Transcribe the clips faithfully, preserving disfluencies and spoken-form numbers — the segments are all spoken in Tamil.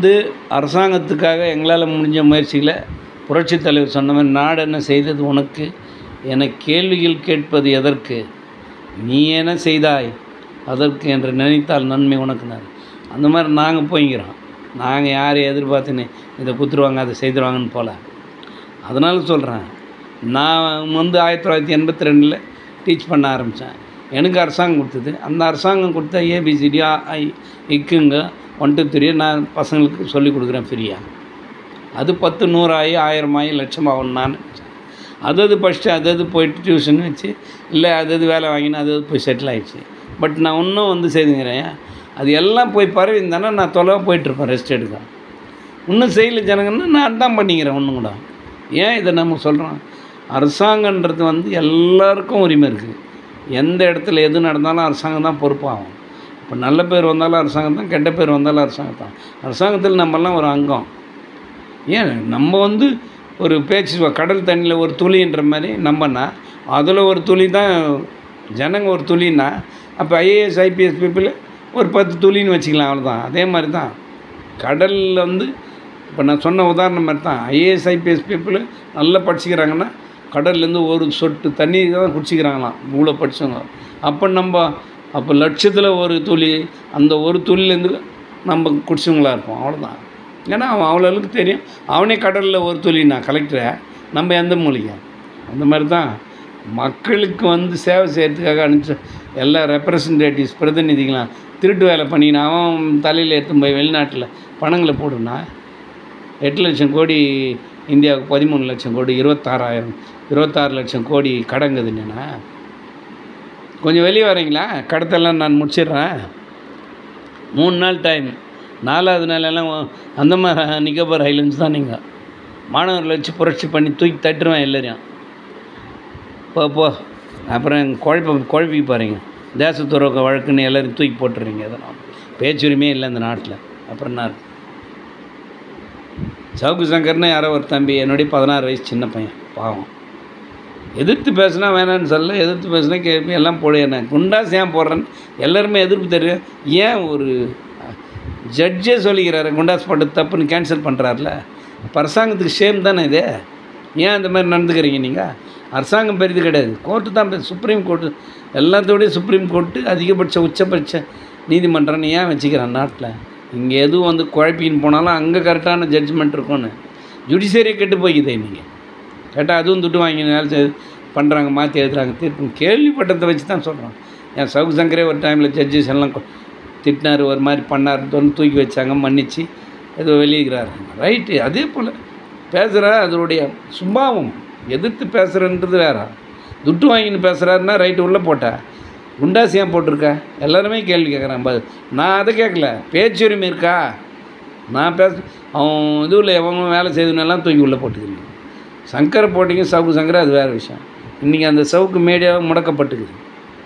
வந்து அரசாங்கத்துக்காக எங்களால் முடிஞ்ச முயற்சிகளை புரட்சித் தலைவர் சொன்ன மாதிரி நாடு என்ன செய்தது உனக்கு என கேள்விகள் கேட்பது எதற்கு, நீ என்ன செய்தாய் அதற்கு என்று நினைத்தால் நன்மை உனக்குனார். அந்த மாதிரி நாங்கள் போய்க்கிறோம். நாங்கள் யாரையும் எதிர்பார்த்துன்னு இதை குத்துருவாங்க அதை செய்துருவாங்கன்னு போல. அதனால சொல்கிறேன், நான் வந்து ஆயிரத்தி தொள்ளாயிரத்தி எண்பத்தி ரெண்டில் டீச் பண்ண ஆரம்பித்தேன். எனக்கு அரசாங்கம் கொடுத்தது. அந்த அரசாங்கம் கொடுத்த ஏபிசிடி ஐ இக்குங்க ஒன் டூ த்ரீ நான் பசங்களுக்கு சொல்லிக் கொடுக்குறேன் ஃப்ரீயாக. அது பத்து நூறு ஆகி ஆயிரம் ஆகி லட்சம் ஆகணும் நான் நினச்சேன். அது அது ஃபஸ்ட்டு அது அது போயிட்டு டியூஷன் வச்சு இல்லை அது அது வேலை வாங்கினா அது அது போய் செட்டில் ஆகிடுச்சு. பட் நான் இன்னும் வந்து செய்துங்கிறேன். அது எல்லாம் போய் பரவி இருந்தானே நான் தொலைவாக போயிட்டுருப்பேன் ரெஸ்ட் எடுக்க. இன்னும் செய்யலை ஜனங்கன்னா நான் தான் பண்ணிக்கிறேன் ஒன்றும் கூட. ஏன் இதை நம்ம சொல்கிறோம், அரசாங்கன்றது வந்து எல்லாருக்கும் உரிமை இருக்குது. எந்த இடத்துல எது நடந்தாலும் அரசாங்கம் தான் பொறுப்பாகும். இப்போ நல்ல பேர் வந்தாலும் அரசாங்கம் தான், கெட்ட பேர் வந்தாலும் அரசாங்கம் தான். அரசாங்கத்தில் நம்மெல்லாம் ஒரு அங்கம். ஏன் நம்ம வந்து ஒரு பேச்சு கடல் தண்ணியில் ஒரு துளின்ற மாதிரி நம்பனா அதில் ஒரு துளி தான் ஜனங்க ஒரு துளின்னா அப்போ ஐஏஎஸ் ஐபிஎஸ் பீப்புள் ஒரு பத்து துளின்னு வச்சுக்கலாம், அவ்வளோதான். அதே மாதிரி தான் கடலில் வந்து இப்போ நான் சொன்ன உதாரணம் மாதிரி தான் ஐஏஎஸ் ஐபிஎஸ் பீப்புள் நல்லா படிச்சுக்கிறாங்கன்னா கடல்லேருந்து ஒரு சொட்டு தண்ணி தான் குடிச்சிக்கிறாங்களாம் இவ்வளோ படித்தவங்க. அப்போ நம்ம அப்போ லட்சத்தில் ஒரு துளி, அந்த ஒரு துளிலேருந்து நம்ம குடிச்சவங்களாக இருப்போம், அவ்வளோதான். ஏன்னா அவன் அவ்வளோவுக்கு தெரியும். அவனே கடலில் ஒரு துளினா கலெக்டரை நம்ம எந்த மூலிகை. அந்த மாதிரி தான் மக்களுக்கு வந்து சேவை செய்கிறதுக்காக அனுப்பிச்ச எல்லா ரெப்ரசன்டேட்டிவ்ஸ் பிரதிநிதிகளாம் திருட்டு வேலை பண்ணினா அவன் தலையில் எடுத்து போய் வெளிநாட்டில் பணங்களை போடுனா எட்டு லட்சம் கோடி இந்தியாவுக்கு பதிமூணு லட்சம் கோடி இருபத்தாறாயிரம் இருபத்தாறு லட்சம் கோடி கடங்குதுன்னா கொஞ்சம் வெளியே வரீங்களா, கடத்தெல்லாம் நான் முடிச்சிடுறேன். மூணு நாள் டைம், நாலாவது நாளெல்லாம் அந்த மாதிரி நிக்கோபார் ஐலண்ட்ஸ் தான். நீங்கள் மாணவர்களை வச்சு புரட்சி பண்ணி தூக்கி தட்டுருவேன் எல்லோரையும். போ போ அப்புறம் குழப்ப குழப்பி பாருங்க, தேசத்துறவு வழக்குன்னு எல்லோரும் தூக்கி போட்டுறீங்க. அதெல்லாம் பேச்சுரிமையே இல்லை இந்த நாட்டில். அப்புறம் என்ன இருக்கு? சவுக்கு சங்கர்னு யாரோ ஒரு தம்பி, என்னுடைய பதினாறு வயசு சின்ன பையன், பாவம். எதிர்த்து பேசுனா வேணான்னு சொல்ல, எதிர்த்து பேசுனா கேள்வி எல்லாம் போட என்ன குண்டாஸ் ஏன் போடுறேன்னு எல்லாருமே எதிர்ப்பு தெரியும். ஏன் ஒரு ஜட்ஜே சொல்லிக்கிறாரு குண்டாஸ் போட்டு தப்புன்னு கேன்சல் பண்ணுறாருல. இப்போ அரசாங்கத்துக்கு ஷேம் தானே இது. ஏன் இந்த மாதிரி நடந்துக்கிறீங்க நீங்கள்? அரசாங்கம் பெரிது கிடையாது, கோர்ட்டு தான், சுப்ரீம் கோர்ட்டு எல்லாத்தோடையும் சுப்ரீம் கோர்ட்டு அதிகபட்ச உச்சபட்ச நீதிமன்றம்னு ஏன் வச்சுக்கிறான் நாட்டில்? இங்கே எதுவும் வந்து குழப்பின்னு போனாலும் அங்கே கரெக்டான ஜட்ஜ்மெண்ட் இருக்கும்னு ஜுடிஷியரியே கெட்டு போய்க்குதே. நீங்கள் கேட்டால் அதுவும் துட்டு வாங்கி வேலை பண்ணுறாங்க, மாற்றி எழுதுறாங்க தீர்ப்பு. கேள்விப்பட்டதை வச்சு தான் சொல்கிறோம். என் சவுக்கு சங்கரே ஒரு டைமில் ஜட்ஜஸ் எல்லாம் திட்டினார், ஒரு மாதிரி பண்ணார், தூக்கி வச்சாங்க, மன்னிச்சு ஏதோ வெளியிகிறாரு. ரைட்டு. அதே போல் பேசுகிற அதனுடைய சுபாவம், எதிர்த்து பேசுகிறன்றது வேற. துட்டு வாங்கின்னு பேசுகிறாருன்னா ரைட்டு உள்ளே போட்டேன். குண்டாசி ஏன் போட்டிருக்கா எல்லாருமே கேள்வி கேட்குறான். பதில் நான் அதை கேட்கல, பேச்சுரிமை இருக்கா நான் பேச. அவன் இதுவில் எவங்க வேலை செய்ததுன்னெல்லாம் தூக்கி உள்ளே போட்டுக்கிறீங்க. சங்கரை போட்டிங்க, சவுக்கு சங்கரை, அது வேறு விஷயம். இன்றைக்கி அந்த சவுக்கு மீடியாவை முடக்கப்பட்டுக்குது.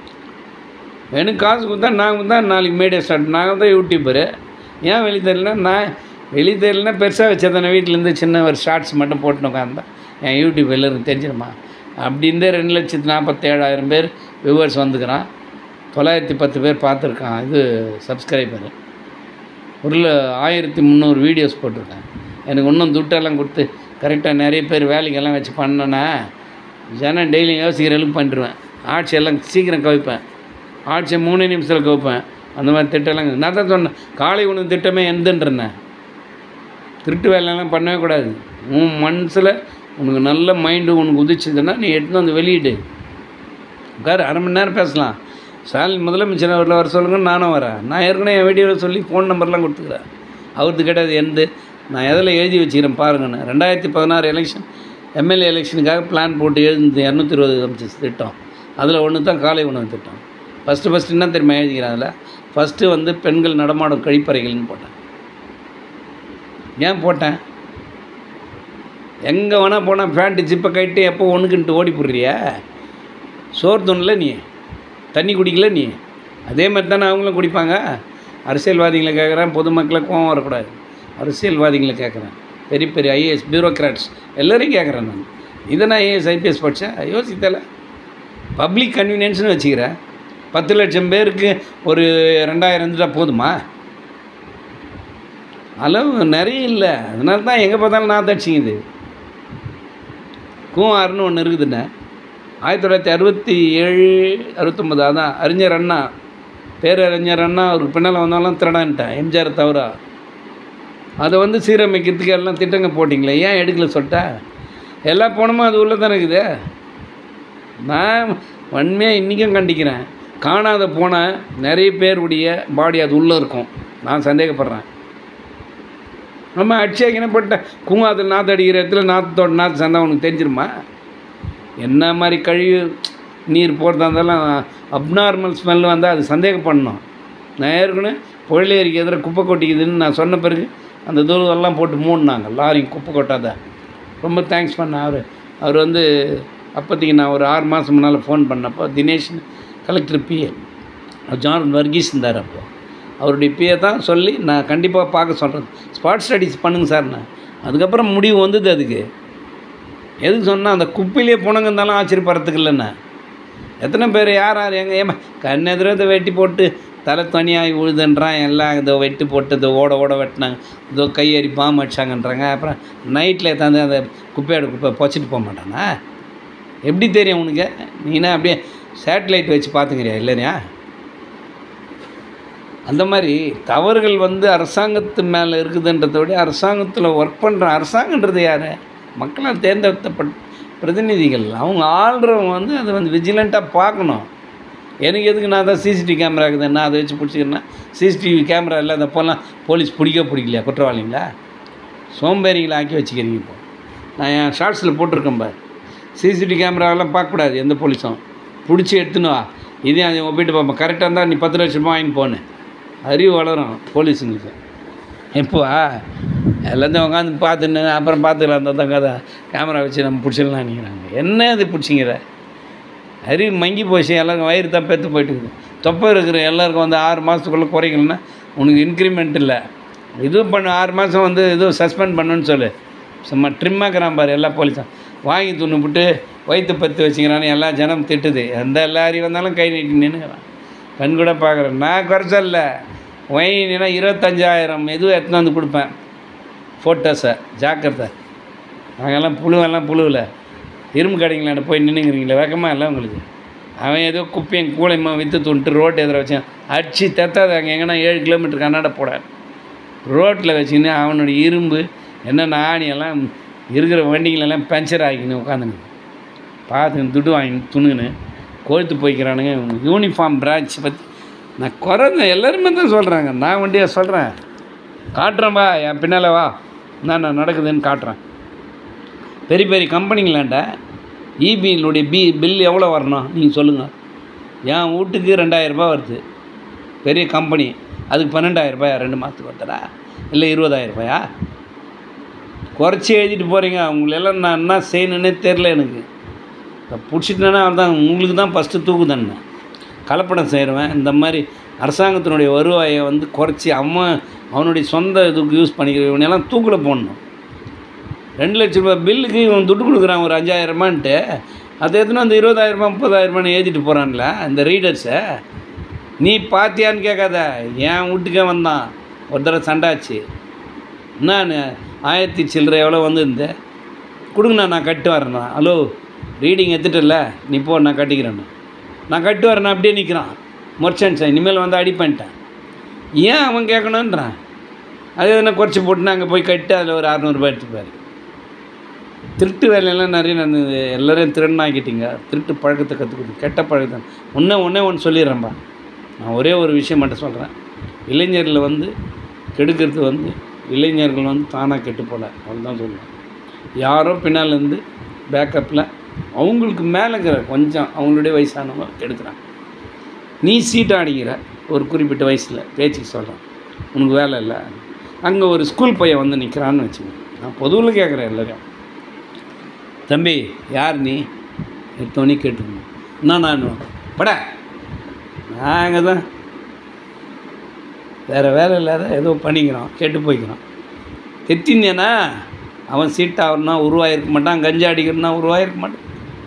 எனக்கு காசு கொடுத்தா நாங்கள் தான் நாளைக்கு மீடியா ஸ்டார்ட். நாங்கள் தான் யூடியூபரு. ஏன் வெளியே தெரியலனா, நான் வெளியே தெரியலனா பெருசாக வச்சதானே வீட்டிலேருந்து சின்ன ஒரு ஷார்ட்ஸ் மட்டும் போட்டுன்னு உட்காந்தேன். என் யூடியூப் எல்லோரும் தெரிஞ்சிடுமா அப்படின்றே ரெண்டு லட்சத்து நாற்பத்தேழாயிரம் பேர் வியூவர்ஸ் வந்துக்கிறான். தொள்ளாயிரத்தி பத்து பேர் பார்த்துருக்கான் இது சப்ஸ்கிரைபரு. ஒரு ஆயிரத்தி முந்நூறு வீடியோஸ் போட்டிருக்கேன். எனக்கு இன்னும் துட்டெல்லாம் கொடுத்து கரெக்டாக நிறைய பேர் வேலைக்கெல்லாம் வச்சு பண்ணேன்னா ஜனம் டெய்லி யோசிக்கிற அளவுக்கு பண்ணிடுவேன். ஆட்சியெல்லாம் சீக்கிரம் கவிப்பேன், ஆட்சியை மூணு நிமிஷத்தில் கவிப்பேன். அந்த மாதிரி திட்டம்லாம் நான் தான் சொன்னேன். காலை உணவு திட்டமே எந்தன்றேன். திருட்டு வேலையெல்லாம் பண்ணவே கூடாது. உன் மனசில் உனக்கு நல்ல மைண்டு உனக்கு உதிச்சதுன்னா நீ எடுத்து வந்து வெளியிடு. உட்கார், அரை மணி நேரம் பேசலாம். ஸ்டாலின் முதலமைச்சர் அவரில் வர சொல்லுங்க, நானும் வரேன். நான் ஏற்கனவே என் வீடியோவில் சொல்லி ஃபோன் நம்பர்லாம் கொடுத்துக்கிறேன். அவருக்கு கிடையாது எந்த நான் எதில் எழுதி வச்சுக்கிறேன் பாருங்கண்ணே. ரெண்டாயிரத்தி பதினாறு எலெக்ஷன் எம்எல்ஏ எலெக்ஷனுக்காக பிளான் போட்டு எழுதி இரநூத்தி இருபது அமைச்சர் திட்டம். அதில் ஒன்று தான் காலை உணவு திட்டம். ஃபஸ்ட்டு ஃபஸ்ட்டு என்ன தெரியுமா எழுதிக்கிறேன்? அதில் ஃபஸ்ட்டு வந்து பெண்கள் நடமாடும் கழிப்பறைகள்னு போட்டேன். ஏன் போட்டேன்? எங்கே வேணால் போனால் பேண்ட்டு ஜிப்பை கட்டி எப்போ ஒன்றுக்குன்ட்டு ஓடி போடுறியா? சோறு தூணல நீ, தண்ணி குடிக்கல நீ. அதே மாதிரி தானே அவங்களும் குடிப்பாங்க. அரசியல்வாதிகளை கேட்குறேன், பொதுமக்களை கோவம் வரக்கூடாது. அரசியல்வாதிகளை கேட்குறேன், பெரிய பெரிய ஐஏஎஸ் பியூரோக்ராட்ஸ் எல்லோரையும் கேட்குறேன் நான். இதை நான் ஐஏஎஸ் ஐபிஎஸ் படித்தேன், யோசித்தலை. பப்ளிக் கன்வீனியன்ஸ்னு வச்சுக்கிறேன். பத்து லட்சம் பேருக்கு ஒரு ரெண்டாயிரம் இருந்துட்டால் போதுமா? அளவு நிறைய இல்லை. அதனால தான் எங்கே பார்த்தாலும் நாற்று அடிச்சிங்குது. கூவாறுன்னு ஒன்று இருக்குதுண்ணே. ஆயிரத்தி தொள்ளாயிரத்தி அறுபத்தி ஏழு அறுபத்தொம்பது அதான் அறிஞர் அண்ணா, பேரறிஞர் அண்ணா அவருக்கு பின்னால் வந்தாலும் திருடான்ட்டேன், எம்ஜிஆர் தவிர. அதை வந்து சீரமைக்கிறதுக்கு எல்லாம் திட்டங்க போட்டிங்களே, ஏன் எடுக்கல சொல்லிட்டா? எல்லா பணமும் அது உள்ளே தானே இருக்குது. நான் வன்மையாக இன்றைக்கும் கண்டிக்கிறேன். காணாத போன நிறைய பேருடைய பாடி அது உள்ளே இருக்கும். நான் சந்தேகப்படுறேன். நம்ம அடிச்சாக்கினப்பட்ட குங்காத்தில் நாற்று அடிக்கிற இடத்துல நாற்றோட நாற்று சந்தா உனக்கு தெரிஞ்சிருமா? என்ன மாதிரி கழிவு நீர் போகிறதா இருந்தாலும் அப்நார்மல் ஸ்மெல் வந்தால் அது சந்தேகப்படணும். நான் ஏற்கனவே புயலேரிக்கு எதிர குப்பை கொட்டிக்குதுன்னு நான் சொன்ன பிறகு அந்த தூரத்தெல்லாம் போட்டு மூடினாங்க, லாரி குப்பை கொட்டாத. ரொம்ப தேங்க்ஸ் பண்ணேன். அவர் அவர் வந்து அப்போதைக்கு நான் ஒரு ஆறு மாதம் முன்னால் ஃபோன் பண்ணப்போ தினேஷ் கலெக்டர் பிஏ ஜான் வர்கீஸ் இருந்தார். அப்போ அவருடைய பிஏ தான் சொல்லி நான் கண்டிப்பாக பார்க்க சொல்கிறேன். ஸ்பாட் ஸ்டடீஸ் பண்ணுங்க சார். நான் அதுக்கப்புறம் முடிவு வந்தது. அதுக்கு எதுக்கு சொன்னால் அந்த குப்பையிலே புணங்க இருந்தாலும் ஆச்சரியப்படுறதுக்கு இல்லைண்ணா. எத்தனை பேர் யார் யார் எங்கே ஏமா கண்ணெதிர இதை வெட்டி போட்டு தலை தனியாகி விழுதுன்றான், எல்லாம் இதோ வெட்டி போட்டு இதோ ஓட ஓட வெட்டினாங்க, இதோ கையறி பாம்பு அடிச்சாங்கன்றாங்க. அப்புறம் நைட்டில் ஏற்றாந்து அந்த குப்பையோட குப்பை பொச்சிட்டு போக மாட்டானா? எப்படி தெரியும் உனக்கு? நீனா அப்படியே சேட்டலைட் வச்சு பார்த்துக்கிறியா இல்லையா? அந்த மாதிரி தவறுகள் வந்து அரசாங்கத்து மேலே இருக்குதுன்றதை விட அரசாங்கத்தில் ஒர்க் பண்ணுற அரசாங்கன்றது யார்? மக்களால் தேர்ந்தெடுத்தப்பட்ட பிரதிநிதிகள். அவங்க ஆள்றவங்க வந்து அதை வந்து விஜிலண்ட்டாக பார்க்கணும். எனக்கு எதுக்கு நான் தான் சிசிடிவி கேமரா இருக்குது, நான் அதை வச்சு பிடிச்சிக்கிறேன்னா சிசிடிவி கேமரா இல்லை அதப்போலாம் போலீஸ் பிடிக்க பிடிக்கலையா குற்றவாளிங்களா? சோம்பேறிகளை ஆக்கி வச்சுக்கிறீங்க. இப்போ நான் என் ஷார்ட்ஸில் போட்டிருக்கேன் பார், சிசிடிவி கேமராவெல்லாம் பார்க்கக்கூடாது எந்த போலீஸும். பிடிச்சி எடுத்துன்னு வா, இதே அதை ஒப்பிட்டு பார்ப்போம். கரெக்டாக இருந்தால் நீ பத்து லட்ச ரூபா வாங்கின்னு போனேன். அறிவு வளரும் போலீஸுங்களுக்கு. இப்போ எல்லாத்தையும் உட்காந்து பார்த்துன்னு அப்புறம் பார்த்துக்கலாம் அந்த தான் கதை கேமரா வச்சு நம்ம பிடிச்சிடலாம் நினைக்கிறாங்க. என்ன இது பிடிச்சிங்கிற? அறிவு மங்கி போச்சு. எல்லாருக்கும் வயிறு தான் பெற்று போயிட்டுருக்குது. தொப்பை இருக்கிற எல்லாருக்கும் வந்து ஆறு மாதத்துக்குள்ளே குறைக்கலன்னா உனக்கு இன்க்ரிமெண்ட் இல்லை. இதுவும் பண்ணு, ஆறு மாதம் வந்து இதுவும் சஸ்பெண்ட் பண்ணுன்னு சொல்லு. சும்மா ட்ரிம்மாக்குறான் பாரு எல்லா போலீஸும். வாங்கி துண்ணு விட்டு வயிற்று பற்றி வச்சுக்கிறான்னு எல்லா ஜனம் திட்டுது. எந்த எல்லாரையும் வந்தாலும் கை நீட்டி நின்றுக்கிறான். கண் கூட பார்க்குறேன். நான் குறைச்சல்ல ஒயின்னா இருபத்தஞ்சாயிரம் எதுவும் எடுத்துன்னு வந்து கொடுப்பேன் ஃபோட்டோஸை. ஜாக்கிரதை. நாங்கள்லாம் புழுவெல்லாம் புழுவில் இரும்பு கடைங்களாண்ட போய் நின்றுங்கிறீங்களே, வேகமாக இல்லை உங்களுக்கு? அவன் ஏதோ குப்பையும் கூலையுமா விற்று துண்டுட்டு ரோட்டு எதிர வச்சான். அடிச்சு தெத்தாது. அங்கே எங்கன்னா ஏழு கிலோமீட்டர் கண்ணாட போட ரோட்டில் வச்சுக்கின்னு அவனுடைய இரும்பு என்னென்ன ஆணியெல்லாம் இருக்கிற வண்டிகளெல்லாம் பஞ்சர் ஆகிக்கின்னு உட்காந்துன்னு பார்த்துன்னு துட்டு வாங்கி துணுன்னு கோழ்த்து போய்க்கிறானுங்க. யூனிஃபார்ம் பிரான்ச் பற்றி நான் குறைந்த எல்லாருமே தான் சொல்கிறாங்க. நான் வண்டியாக சொல்கிறேன், காட்டுறேன்பா என் பின்னால் வா, நான் நான் நடக்குதுன்னு காட்டுறேன். பெரிய பெரிய கம்பெனிங்களாண்ட இபியினுடைய பி பில் எவ்வளோ வரணும் நீங்கள் சொல்லுங்கள். என் வீட்டுக்கு ரெண்டாயிரரூபா வருது பெரிய கம்பெனி, அதுக்கு பன்னெண்டாயிரரூபாயா ரெண்டு மாதத்துக்கு ஒருத்தரா இல்லை இருபதாயிரரூபாயா? குறைச்சி எழுதிட்டு போகிறீங்க. அவங்களெல்லாம் நான் என்ன செய்யணுன்னே தெரில எனக்கு. பிடிச்சிட்டேன்னா அவன் உங்களுக்கு தான் ஃபஸ்ட்டு தூக்குதானே. கலப்படம் செய்கிறவன் இந்த மாதிரி அரசாங்கத்தினுடைய வருவாயை வந்து குறைச்சி அவன் அவனுடைய சொந்த இதுக்கு யூஸ் பண்ணிக்கிறவனெல்லாம் தூக்கில் போடணும். ரெண்டு லட்ச ரூபா பில்லுக்கு இவன் துட்டு கொடுக்குறான் ஒரு அஞ்சாயிரரூபான்ட்டு. அதை எத்தனை அந்த இருபதாயிரரூபா முப்பதாயிரரூபான்னு எழுதிட்டு போகிறான்ல இந்த ரீடர்ஸை. நீ பார்த்தியான்னு கேட்காத. என் வீட்டுக்கே வந்தான் ஒரு தடவை சண்டாச்சு. நான் ஆயிரத்தி சில்லரை எவ்வளோ வந்து இருந்தேன் கொடுங்கண்ணா, நான் கட்டு வரேண்ணா. ஹலோ ரீடிங் எடுத்துகிட்டல, நீ போ நான் கட்டிக்கிறேண்ணா. நான் கட்டு வரேண்ணா. அப்படியே நிற்கிறான் மர்ச்சன்ட்ஸ். இனிமேல் வந்து அடி பண்ணிட்டேன். ஏன் அவன் கேட்கணுன்றான். அது எதுனா குறைச்சி போட்டுனா அங்கே போய் கட்டு அதில் ஒரு அறநூறுபா எடுத்துப்பார். திருட்டு வேலையெல்லாம் நிறைய நடந்தது. எல்லோரையும் திருடனாக்கிட்டீங்க. திருட்டு பழக்கத்தை கற்றுக்கிட்டு கெட்ட பழக்கத்தை ஒன்றே ஒன்றே ஒன்று சொல்லிடுறேன்பா. நான் ஒரே ஒரு விஷயம் மட்டும் சொல்கிறேன். இளைஞர்களை வந்து கெடுக்கிறது வந்து இளைஞர்கள் வந்து தானாக கெட்டு போகல, அவ்வளோதான் சொல்லுவேன். யாரோ பின்னாலேருந்து பேக்கப்பில் அவங்களுக்கு மேலேங்கிற கொஞ்சம் அவங்களுடைய வயசானவங்க கெடுக்கிறாங்க. நீ சீட்டை அடிக்கிற ஒரு குறிப்பிட்ட வயசில் பேச்சுக்கு சொல்கிறேன், உனக்கு வேலை இல்லை. அங்கே ஒரு ஸ்கூல் பையன் வந்து நிற்கிறான்னு வச்சுக்கோங்க. நான் பொதுவில் கேட்குறேன் எல்லோரையும், தம்பி யார் நீ எடுத்தோன்னே கேட்டுக்கணும். என்ன நான் பட நாங்கள் தான் வேறு வேலை இல்லாத ஏதோ பண்ணிக்கிறோம், கேட்டு போய்க்கிறோம். எத்தினேனா அவன் சீட்டாகனா உருவாயிருக்க மாட்டான், கஞ்சா அடிக்கிறனா உருவாயிருக்க மாட்டான்.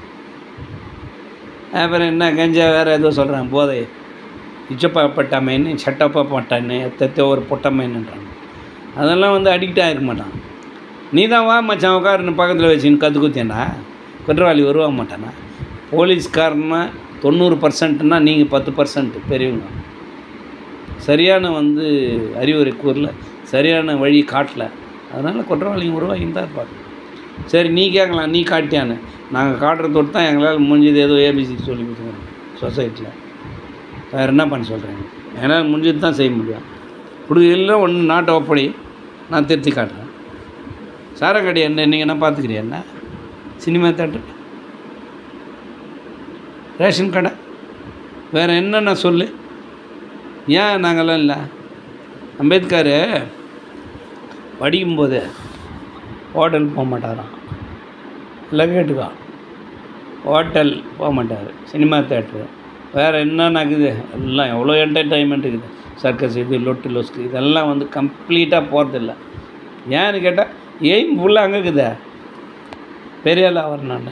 அப்புறம் என்ன கஞ்சா வேறு ஏதோ சொல்கிறான், போதை இச்சப்பா பட்டாமைன்னு சட்டப்பா பட்டான்னு எத்தோ ஒரு பொட்டமைன்னுன்றாங்க. அதெல்லாம் வந்து அடிக்ட் ஆகிருக்க மாட்டான். நீ தான் வா மச்சான் உட்காருன்னு பக்கத்தில் வச்சுன்னு கற்று குத்தியண்ணா குற்றவாளி வருவா மாட்டானா? போலீஸ்காரனா தொண்ணூறு பர்சன்ட்னா நீங்கள் பத்து பர்சன்ட் பெரியவங்க. சரியான வந்து அறிவுரை கூறல, சரியான வழி காட்டல, அதனால் குற்றவாளிங்க உருவாகின்னு தான் இருப்பாங்க. சரி நீ கேட்கலாம், நீ காட்டியான்னு. நாங்கள் காட்டுறதோடு தான் எங்களால் முடிஞ்சது ஏதோ ஏபிசி சொல்லி கொடுத்துருவோம் சொசைட்டியில். வேறு என்ன பண்ண சொல்கிறேங்க? என்னால் முடிஞ்சது தான் செய்ய முடியும். இப்படி இல்லை ஒன்று நாட்டை ஒப்படி நான் திருத்தி காட்டுறேன். சாரக்கடி என்ன நீங்கள் என்ன பார்த்துக்கிறீங்க? என்ன சினிமா தேட்டர், ரேஷன் கடை, வேறு என்னென்ன சொல்லு. ஏன் நாங்கள்லாம் இல்லை? அம்பேத்கர் படிக்கும்போது ஹோட்டல் போக மாட்டாராம். இல்லை கேட்டுக்கா, ஹோட்டல் போக மாட்டார், சினிமா தேட்ரு, வேறு என்னென்ன இருக்குது எல்லாம் எவ்வளோ என்டர்டைன்மெண்ட் இருக்குது. சர்க்கஸ் இது லொட்டு லொஸ்க்கு இதெல்லாம் வந்து கம்ப்ளீட்டாக போகிறதில்ல. ஏன்னு கேட்டால் எய்ம் ஃபுல்லாக அங்கே இருக்குதே, பெரியாள் அவர் நான்.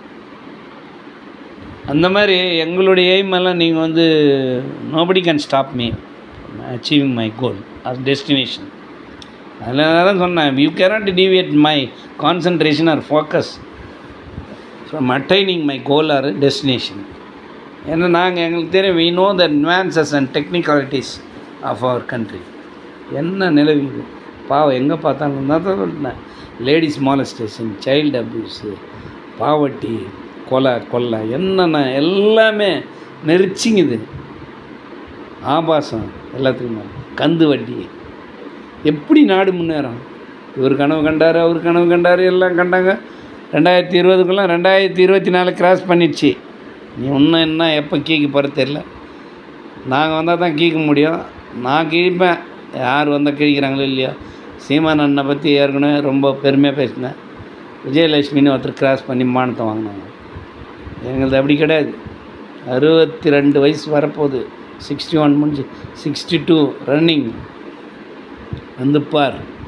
அந்த மாதிரி எங்களுடைய எய்ம் எல்லாம் நீங்கள் வந்து nobody can stop me achieving my goal or destination. அதில் தான் சொன்னேன், you cannot deviate my concentration or focus from attaining my goal or destination. ஏன்னா நாங்கள் எங்களுக்கு தெரியும், we know the advances and technicalities of our country. என்ன நிலவுது பாவம், எங்கே பார்த்தாலும் தான் தான் சொல்லிட்டேன். Ladies molestation, child abuse, poverty, கொலை கொள்ளை என்னென்ன எல்லாமே நெரிச்சிங்குது. ஆபாசம் எல்லாத்துக்குமே, கந்து வட்டி. எப்படி நாடு முன்னேறும்? இவர் கனவு கண்டார், அவர் கனவு கண்டார், எல்லாம் கண்டாங்க. ரெண்டாயிரத்தி இருபதுக்குள்ளே ரெண்டாயிரத்தி இருபத்தி நாலு கிராஸ் பண்ணிடுச்சு. நீ இன்னும் என்ன எப்போ கீக்கு போகிற தெரில. நாங்கள் வந்தால் தான் கீக்க முடியும். நான் கிழிப்பேன், யார் வந்தால் கிழிக்கிறாங்களோ இல்லையோ. சீமான் அண்ணனை பற்றி ஏற்கனவே ரொம்ப பெருமையாக பேசினேன். விஜயலட்சுமின்னு ஒருத்தர் கிராஸ் பண்ணி மானத்தை வாங்கினாங்க. எங்களது அப்படி கிடையாது. அறுபத்தி ரெண்டு வயசு வரப்போகுது, சிக்ஸ்டி ஒன் முடிஞ்சு சிக்ஸ்டி டூ ரன்னிங் வந்து பார்.